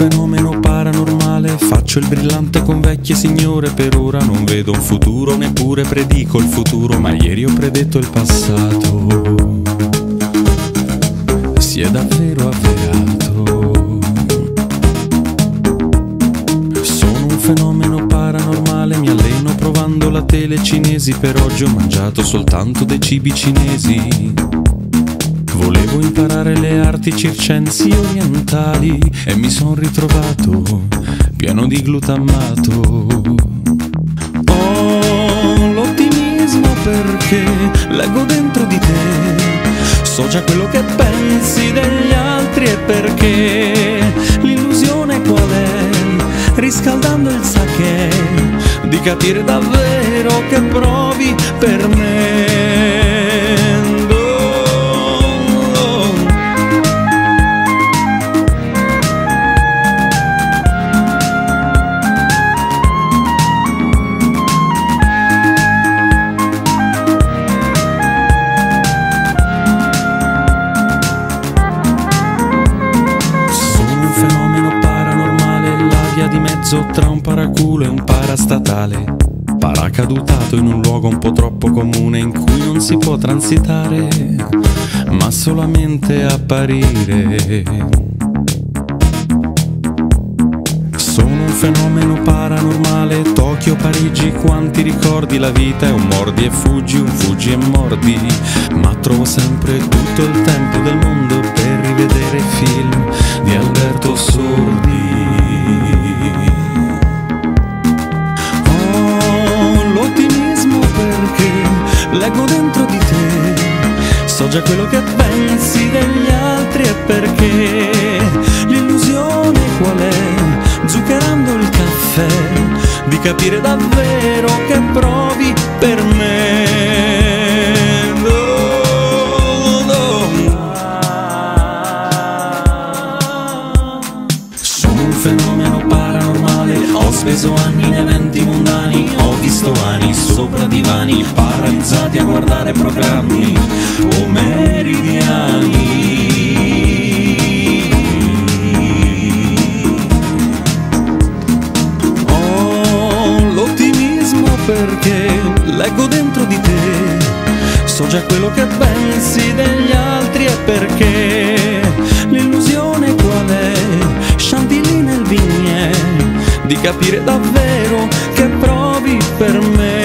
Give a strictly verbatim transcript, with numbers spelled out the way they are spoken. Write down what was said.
fenomeno paranormale, faccio il brillante con vecchie signore, per ora non vedo un futuro, neppure predico il futuro, ma ieri ho predetto il passato, si è davvero avverato. Sono un fenomeno paranormale, mi alleno provando la tele cinesi, per oggi ho mangiato soltanto dei cibi cinesi. Volevo imparare le arti circensi orientali e mi son ritrovato pieno di glutammato. Ho l'ottimismo perché leggo dentro di te, so già quello che pensi degli altri, e perché l'illusione qual è? Riscaldando il sake, di capire davvero che provi per me. Di mezzo tra un paraculo e un parastatale, paracadutato in un luogo un po' troppo comune in cui non si può transitare, ma solamente apparire. Sono un fenomeno paranormale, Tokyo, Parigi, quanti ricordi, la vita è un mordi e fuggi, un fuggi e mordi, ma trovo sempre tutto il tempo del mondo per rivedere film di Alberto Sordi. Leggo dentro di te, so già quello che pensi degli altri, e perché l'illusione qual è? Zuccherando il caffè, di capire davvero che provi per me. No, no. Sono un fenomeno paranormale, ho speso anni in eventi mondani, ho visto ani sopra divani, paralizzati a guardare programmi o meridiani. Ho l'ottimismo perché leggo dentro di te, so già quello che pensi degli altri, e perché l'illusione qual è? Chantilly nel bignè, di capire davvero che provi per me.